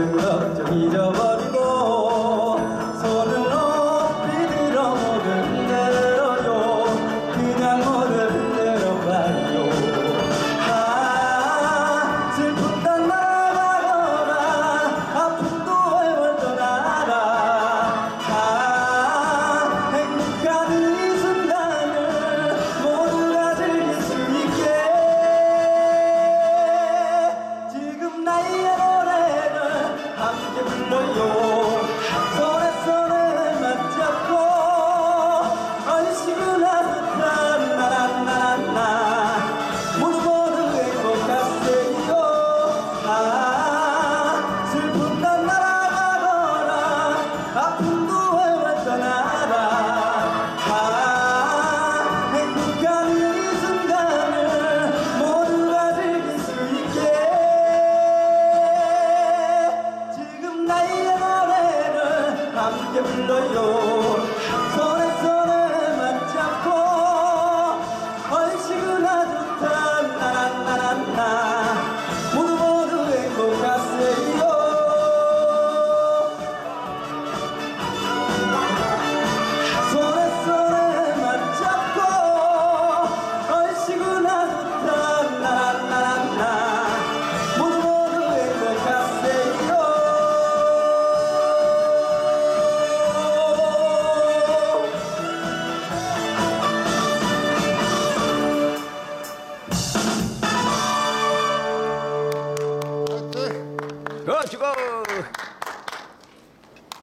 걱정 잊어버리고 손을 높이 들어 모든 대로요 그냥 모든 대로 가요 슬픈 날 나가거나 아픔도 월월 떠나라 행복한 이 순간을 모두가 즐길 수 있게 지금 나의 노래를 함께 불러요 손에 손을 맞잡고 얼씨구나 듯한 나나나나 모두 모두 행복하세요 슬픈 날 날아가거나 아픔도 월월 떠나라 행복한 이 순간을 모두가 즐길 수 있게 지금 나의 노래를 함께 불러요 손에 손을 맞잡고 얼씨구나 좋다 나나나나 모두 모두 행복하세요 손에 손을 맞잡고 얼씨구나 좋다 나나나나 모두 모두 행복하세요 고!